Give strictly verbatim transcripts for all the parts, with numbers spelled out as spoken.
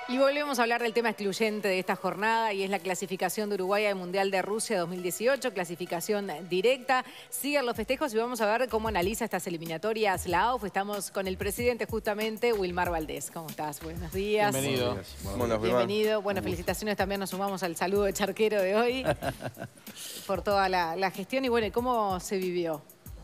Y volvemos a hablar del tema excluyente de esta jornada y es la clasificación de Uruguay al Mundial de Rusia dos mil dieciocho, clasificación directa. Siguen los festejos y vamos a ver cómo analiza estas eliminatorias la A U F. Estamos con el presidente justamente, Wilmar Valdés. ¿Cómo estás? Buenos días. Bienvenido. Bueno, Bienvenido. Bueno, felicitaciones también, nos sumamos al saludo de charquero de hoy por toda la, la gestión. Y bueno, ¿cómo se vivió?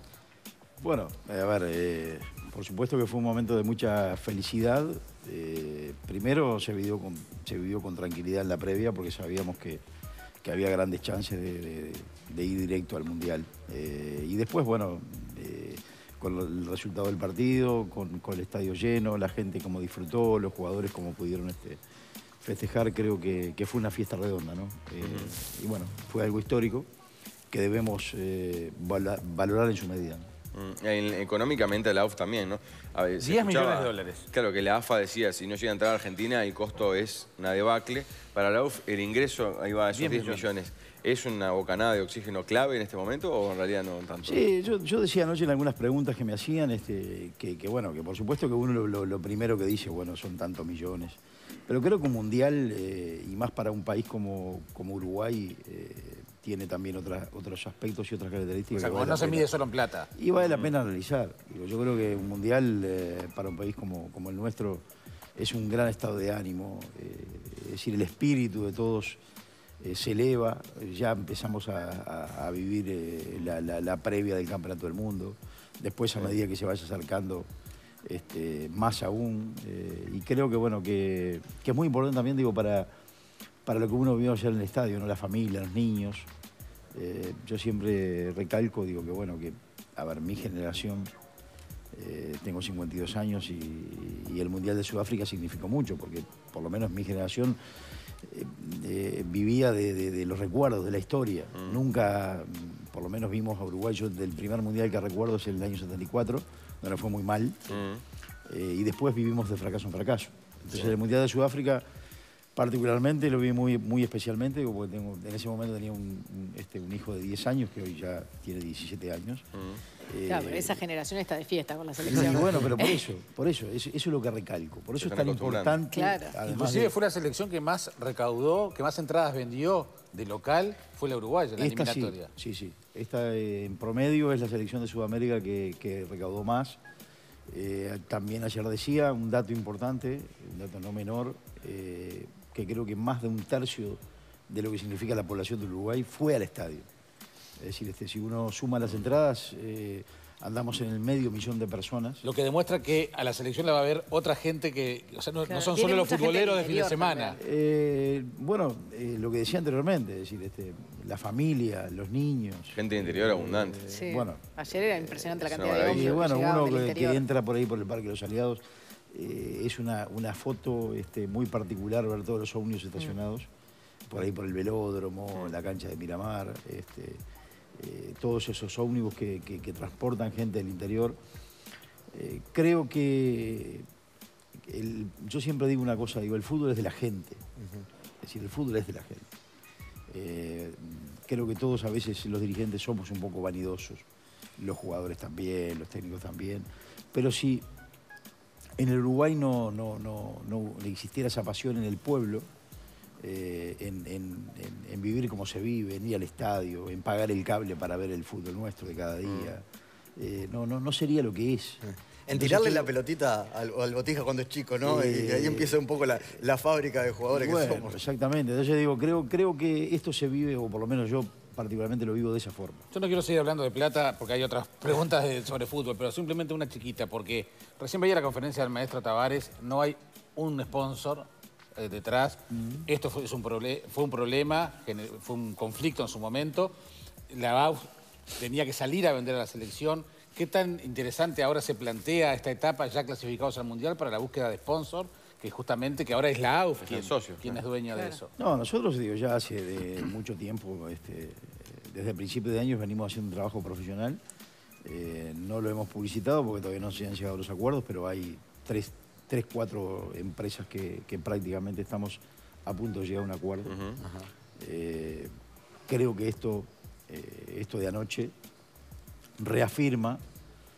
Bueno, a ver, eh, por supuesto que fue un momento de mucha felicidad. Eh, primero se vivió, con, se vivió con tranquilidad en la previa porque sabíamos que, que había grandes chances de, de, de ir directo al Mundial. Eh, y después, bueno, eh, con el resultado del partido, con, con el estadio lleno, la gente como disfrutó, los jugadores como pudieron este, festejar, creo que, que fue una fiesta redonda, ¿no? Eh, uh-huh. Y bueno, fue algo histórico que debemos eh, val valorar en su medida, ¿no? Mm, económicamente la A U F también, ¿no? A ver, diez millones de dólares. Claro, que la A F A decía, si no llega a entrar a Argentina, el costo es una debacle. Para la A U F, el ingreso, ahí va, esos diez millones. ¿Es una bocanada de oxígeno clave en este momento o en realidad no tanto? Sí, yo, yo decía anoche en algunas preguntas que me hacían, este, que, que bueno, que por supuesto que uno lo, lo, lo primero que dice, bueno, son tantos millones. Pero creo que un mundial, eh, y más para un país como, como Uruguay, eh, tiene también otras, otros aspectos y otras características. O sea, que vale no se mide solo en plata. Y vale la pena analizar. Digo, yo creo que un mundial eh, para un país como, como el nuestro es un gran estado de ánimo. Eh, es decir, el espíritu de todos eh, se eleva. Ya empezamos a, a, a vivir eh, la, la, la previa del Campeonato del Mundo. Después, a medida que se vaya acercando, este, más aún. Eh, y creo que, bueno, que, que es muy importante también, digo, para... para lo que uno vio ayer en el estadio, ¿no? La familia, los niños. Eh, yo siempre recalco, digo que bueno, que, a ver, mi generación, eh, tengo cincuenta y dos años y, y el Mundial de Sudáfrica significó mucho, porque por lo menos mi generación eh, eh, vivía de, de, de los recuerdos, de la historia. Mm. Nunca, por lo menos vimos a Uruguay, yo del primer Mundial que recuerdo es el año setenta y cuatro, donde fue muy mal, mm. eh, y después vivimos de fracaso en fracaso. Entonces sí. El Mundial de Sudáfrica particularmente lo vi muy, muy especialmente, porque tengo, en ese momento tenía un, un, este, un hijo de diez años, que hoy ya tiene diecisiete años. Uh-huh. eh, claro, pero esa generación está de fiesta con la selección. Y bueno, pero por eso, por eso, eso, eso es lo que recalco. Por eso es tan importante. Claro. Inclusive de... fue la selección que más recaudó, que más entradas vendió de local, fue la uruguaya, la Esta eliminatoria. Sí, sí, sí. Esta eh, en promedio es la selección de Sudamérica que, que recaudó más. Eh, también ayer decía, un dato importante, un dato no menor, eh, que creo que más de un tercio de lo que significa la población de Uruguay fue al estadio. Es decir, este, si uno suma las entradas, eh, andamos en el medio millón de personas. Lo que demuestra que a la selección la va a ver otra gente que... O sea, no, claro, no son solo los futboleros de fin de semana. Eh, bueno, eh, lo que decía anteriormente, es decir, este, la familia, los niños. Gente de interior eh, abundante. Sí. Bueno, ayer era impresionante la cantidad eh, de hombres. Y bueno, que uno que, que entra por ahí por el Parque de los Aliados, eh, es una, una foto este, muy particular ver todos los ómnibus estacionados, mm. por ahí por el velódromo, la cancha de Miramar, este, eh, todos esos ómnibus que, que, que transportan gente del interior. Eh, creo que, el, yo siempre digo una cosa, digo, el fútbol es de la gente, uh-huh. Es decir, el fútbol es de la gente. Eh, creo que todos a veces los dirigentes somos un poco vanidosos, los jugadores también, los técnicos también, pero si en el Uruguay no, no, no, no existiera esa pasión en el pueblo, eh, en, en, en, en vivir como se vive, en ir al estadio, en pagar el cable para ver el fútbol nuestro de cada día, eh, no, no, no sería lo que es. En tirarle Entonces, la pelotita al, al Botija cuando es chico, ¿no? Eh, y ahí empieza un poco la, la fábrica de jugadores bueno, que somos. Exactamente. Entonces digo, creo, creo que esto se vive, o por lo menos yo particularmente lo vivo de esa forma. Yo no quiero seguir hablando de plata porque hay otras preguntas de, sobre fútbol, pero simplemente una chiquita, porque recién veía la conferencia del maestro Tavares, no hay un sponsor eh, detrás. Uh-huh. Esto fue, es un fue un problema, fue un conflicto en su momento. La A U F tenía que salir a vender a la selección. ¿Qué tan interesante ahora se plantea esta etapa ya clasificados al Mundial para la búsqueda de sponsor? Que justamente que ahora es la A U F quien, socio, quien es dueño claro. de eso. No, nosotros digo ya hace de mucho tiempo, este, desde principios de años venimos haciendo un trabajo profesional. Eh, no lo hemos publicitado porque todavía no se han llegado los acuerdos, pero hay tres, tres cuatro empresas que, que prácticamente estamos a punto de llegar a un acuerdo. Uh-huh. eh, creo que esto, eh, esto de anoche reafirma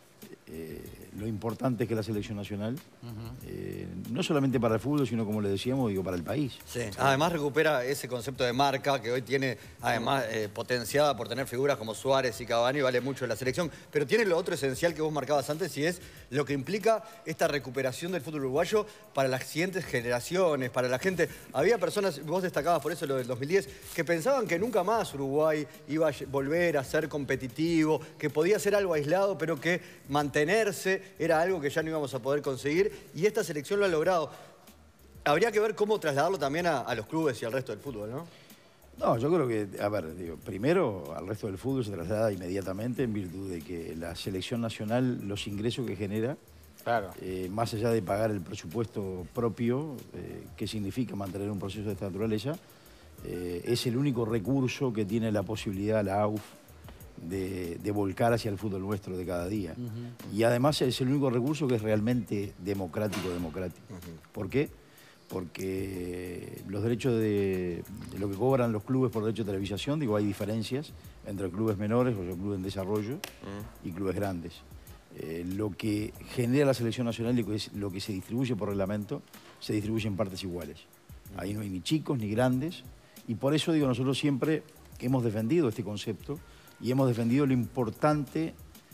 eh, lo importante que es la selección nacional, uh-huh. eh, no solamente para el fútbol, sino como le decíamos, digo, para el país. Sí. Además recupera ese concepto de marca que hoy tiene, además, eh, potenciada por tener figuras como Suárez y Cavani, vale mucho la selección. Pero tiene lo otro esencial que vos marcabas antes y es lo que implica esta recuperación del fútbol uruguayo para las siguientes generaciones, para la gente. Había personas, vos destacabas por eso lo del dos mil diez, que pensaban que nunca más Uruguay iba a volver a ser competitivo, que podía ser algo aislado, pero que mantenerse era algo que ya no íbamos a poder conseguir, y esta selección lo ha logrado. Habría que ver cómo trasladarlo también a, a los clubes y al resto del fútbol, ¿no? No, yo creo que, a ver, digo, primero al resto del fútbol se traslada inmediatamente en virtud de que la selección nacional, los ingresos que genera, claro. eh, más allá de pagar el presupuesto propio, eh, que significa mantener un proceso de esta naturaleza, eh, es el único recurso que tiene la posibilidad la A U F De, de volcar hacia el fútbol nuestro de cada día. Uh-huh. Y además es el único recurso que es realmente democrático, democrático. Uh-huh. ¿Por qué? Porque los derechos de, de lo que cobran los clubes por derecho de televisación, digo, hay diferencias entre clubes menores, o sea, clubes en desarrollo, uh-huh. y clubes grandes. Eh, lo que genera la selección nacional y lo que, es, lo que se distribuye por reglamento, se distribuye en partes iguales. Uh-huh. Ahí no hay ni chicos ni grandes, y por eso, digo, nosotros siempre hemos defendido este concepto y hemos defendido lo importante,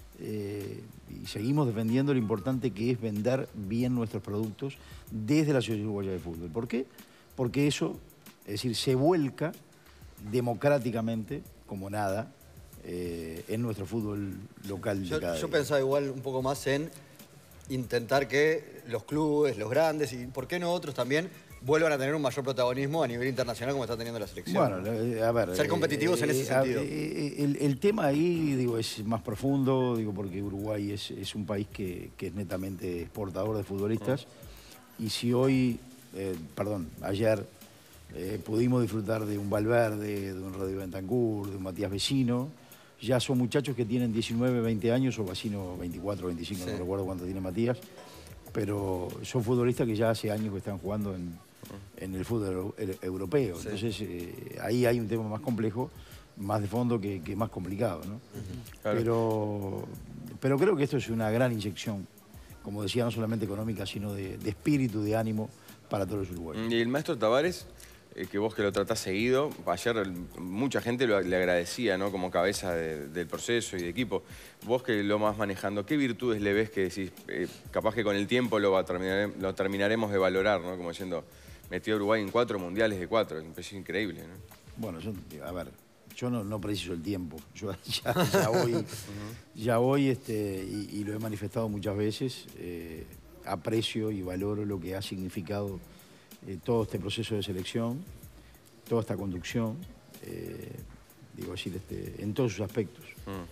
eh, y seguimos defendiendo lo importante que es vender bien nuestros productos desde la Asociación Uruguaya de Fútbol. ¿Por qué? Porque eso, es decir, se vuelca democráticamente, como nada, eh, en nuestro fútbol local yo, de cada Yo día. pensaba igual un poco más en intentar que los clubes, los grandes, y por qué no otros también, vuelvan a tener un mayor protagonismo a nivel internacional como está teniendo la selección. Bueno, a ver... Ser competitivos eh, en ese eh, sentido. Eh, el, el tema ahí, digo, es más profundo, digo, porque Uruguay es, es un país que, que es netamente exportador de futbolistas. Uh-huh. Y si hoy, eh, perdón, ayer eh, pudimos disfrutar de un Valverde, de un Rodrigo Bentancur, de un Matías Vecino, ya son muchachos que tienen diecinueve, veinte años, o Vecino veinticuatro, veinticinco, sí. No recuerdo cuánto tiene Matías, pero son futbolistas que ya hace años que están jugando en... en el fútbol europeo. Sí. Entonces, eh, ahí hay un tema más complejo, más de fondo que, que más complicado, ¿no? Uh-huh. Claro. Pero, pero creo que esto es una gran inyección, como decía, no solamente económica, sino de, de espíritu, de ánimo para todos los uruguayos. Y el maestro Tavares, eh, que vos que lo tratás seguido, ayer mucha gente lo, le agradecía, ¿no? Como cabeza de, del proceso y de equipo. Vos que lo vas manejando, ¿qué virtudes le ves que decís, eh, capaz que con el tiempo lo, va a terminar, lo terminaremos de valorar, ¿no? Como diciendo... Metió a Uruguay en cuatro mundiales de cuatro, es increíble, ¿no? Bueno, yo, a ver, yo no, no preciso el tiempo, yo ya, ya voy, uh-huh. ya voy este, y, y lo he manifestado muchas veces, eh, aprecio y valoro lo que ha significado eh, todo este proceso de selección, toda esta conducción, eh, digo decir, este, en todos sus aspectos. Uh-huh.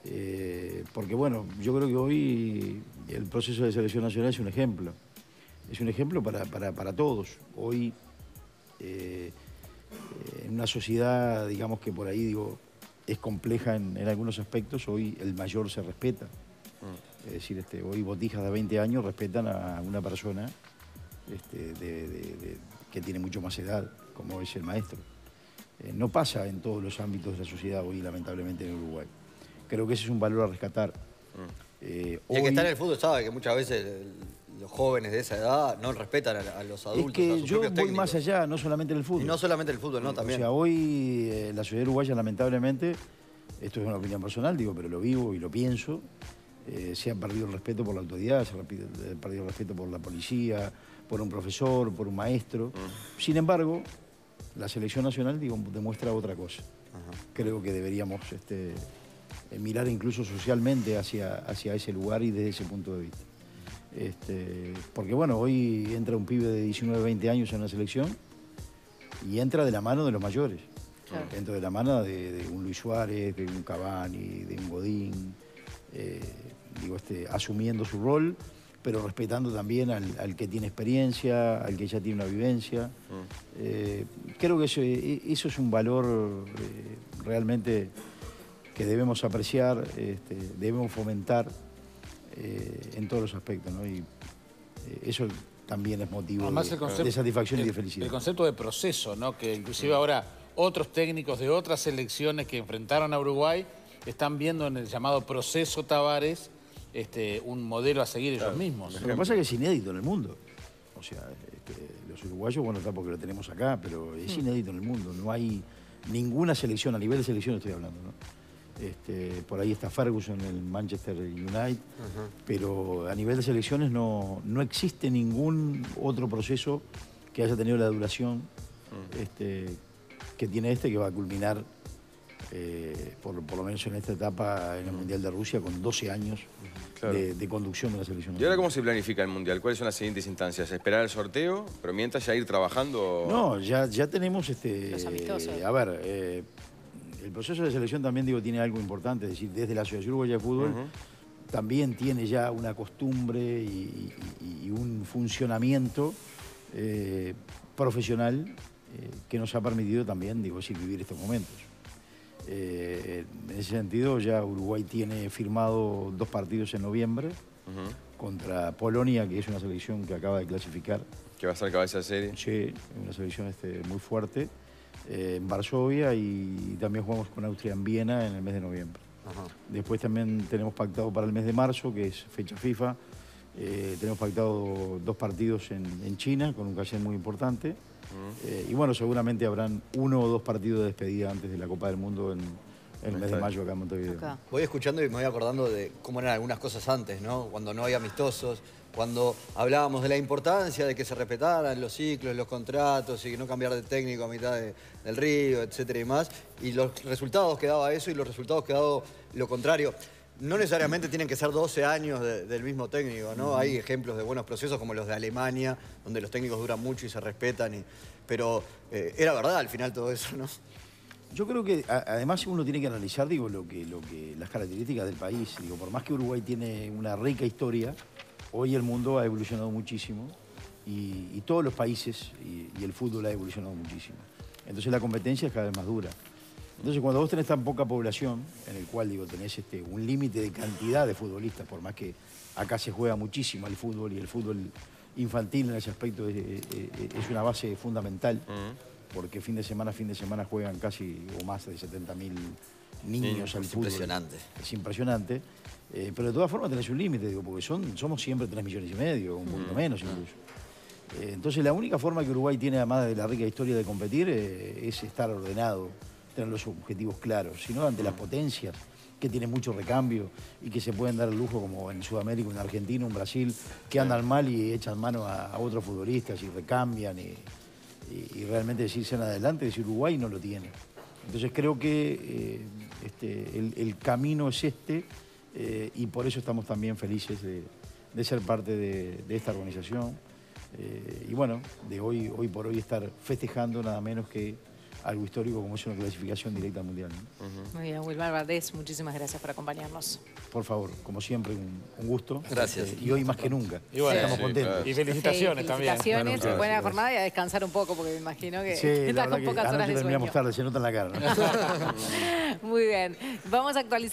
eh, porque bueno, yo creo que hoy el proceso de selección nacional es un ejemplo. Es un ejemplo para, para, para todos. Hoy, eh, en una sociedad, digamos que por ahí, digo, es compleja en, en algunos aspectos, hoy el mayor se respeta. Mm. Es decir, este, hoy botijas de veinte años respetan a una persona este, de, de, de, que tiene mucho más edad, como es el maestro. Eh, no pasa en todos los ámbitos de la sociedad hoy, lamentablemente, en Uruguay. Creo que ese es un valor a rescatar. Mm. Eh, y el hoy, que está en el fútbol sabe que muchas veces... El... los jóvenes de esa edad no respetan a, a los adultos. Es que a sus yo voy técnicos. Más allá, no solamente en el fútbol. Y no solamente el fútbol, no, también. O sea, hoy eh, la sociedad uruguaya, lamentablemente, esto es una opinión personal, digo, pero lo vivo y lo pienso, eh, se ha perdido el respeto por la autoridad, se ha perdido el respeto por la policía, por un profesor, por un maestro. Uh-huh. Sin embargo, la selección nacional, digo, demuestra otra cosa. Uh-huh. Creo que deberíamos este, mirar incluso socialmente hacia, hacia ese lugar y desde ese punto de vista. Este, porque bueno, hoy entra un pibe de diecinueve, veinte años en la selección y entra de la mano de los mayores. Claro. Entra de la mano de, de un Luis Suárez, de un Cavani, de un Godín, eh, digo, este, asumiendo su rol, pero respetando también al, al que tiene experiencia, al que ya tiene una vivencia. Mm. Eh, creo que eso, eso es un valor eh, realmente que debemos apreciar, este, debemos fomentar. Eh, en todos los aspectos, ¿no? Y eh, eso también es motivo de, concepto, de satisfacción el, y de felicidad. El concepto de proceso, ¿no? Que inclusive ahora otros técnicos de otras selecciones que enfrentaron a Uruguay están viendo en el llamado proceso Tavares este, un modelo a seguir Claro. ellos mismos. Lo que pasa es que es inédito en el mundo. O sea, este, los uruguayos, bueno, está porque lo tenemos acá, pero es inédito en el mundo. No hay ninguna selección, a nivel de selección estoy hablando, ¿no? Este, por ahí está Ferguson en el Manchester United, uh-huh. pero a nivel de selecciones no, no existe ningún otro proceso que haya tenido la duración uh-huh. este, que tiene este, que va a culminar eh, por, por lo menos en esta etapa en el Mundial de Rusia con doce años claro. de, de conducción de la selección. ¿Y ahora cómo se planifica el Mundial? ¿Cuáles son las siguientes instancias? ¿Esperar el sorteo? ¿Pero mientras ya ir trabajando? No, ya, ya tenemos este. Los amistosos. A ver, eh, el proceso de selección también digo tiene algo importante, es decir, desde la Asociación Uruguaya de Fútbol uh-huh. también tiene ya una costumbre y, y, y un funcionamiento eh, profesional eh, que nos ha permitido también, digo, decir, vivir estos momentos. Eh, en ese sentido ya Uruguay tiene firmado dos partidos en noviembre uh-huh. contra Polonia, que es una selección que acaba de clasificar. Que va a ser cabeza de serie. Sí, una selección este, muy fuerte. Eh, en Varsovia y también jugamos con Austria en Viena en el mes de noviembre. Ajá. Después también tenemos pactado para el mes de marzo, que es fecha FIFA, eh, tenemos pactado dos partidos en, en China con un cachet muy importante. Uh-huh. eh, y bueno, seguramente habrán uno o dos partidos de despedida antes de la Copa del Mundo en, en el mes de mayo acá en Montevideo. Okay. Voy escuchando y me voy acordando de cómo eran algunas cosas antes, ¿no? Cuando no había amistosos, cuando hablábamos de la importancia de que se respetaran los ciclos, los contratos y no cambiar de técnico a mitad de, del río, etcétera y más. Y los resultados que daba eso y los resultados que daba lo contrario. No necesariamente tienen que ser doce años de, del mismo técnico, ¿no? Uh-huh. Hay ejemplos de buenos procesos como los de Alemania, donde los técnicos duran mucho y se respetan. Y, pero eh, era verdad al final todo eso, ¿no? Yo creo que a, además uno tiene que analizar, digo, lo que, lo que, las características del país. Digo, por más que Uruguay tiene una rica historia, hoy el mundo ha evolucionado muchísimo y, y todos los países y, y el fútbol ha evolucionado muchísimo. Entonces la competencia es cada vez más dura. Entonces cuando vos tenés tan poca población, en el cual digo, tenés este, un límite de cantidad de futbolistas, por más que acá se juega muchísimo el fútbol y el fútbol infantil en ese aspecto es, es, es una base fundamental, uh-huh. porque fin de semana, fin de semana juegan casi o más de setenta mil niños sí, al es fútbol. Impresionante. Es impresionante. Eh, pero de todas formas tenés un límite, digo, porque son, somos siempre tres millones y medio, un poquito uh-huh. menos incluso. Eh, entonces la única forma que Uruguay tiene, además de la rica historia de competir, eh, es estar ordenado, tener los objetivos claros, sino ante las potencias que tienen mucho recambio y que se pueden dar el lujo, como en Sudamérica, en Argentina, en Brasil, que andan mal y echan mano a, a otros futbolistas y recambian y, y, y realmente decirse en adelante, decir Uruguay no lo tiene. Entonces creo que eh, este, el, el camino es este eh, y por eso estamos también felices de, de ser parte de, de esta organización eh, y bueno, de hoy, hoy por hoy estar festejando nada menos que algo histórico como es una clasificación directa al Mundial, ¿no? Uh-huh. Muy bien, Wilmar Valdés, muchísimas gracias por acompañarnos. Por favor, como siempre, un, un gusto. Gracias. Eh, y hoy más que nunca. Y bueno, estamos sí, contentos. claro. Y felicitaciones, sí, también. felicitaciones, Bueno, buena gracias. jornada y a descansar un poco, porque me imagino que Sí, estás la con verdad que pocas horas anoche de terminamos sueño. tarde, se nota en la cara, ¿no? Muy bien, vamos a actualizar.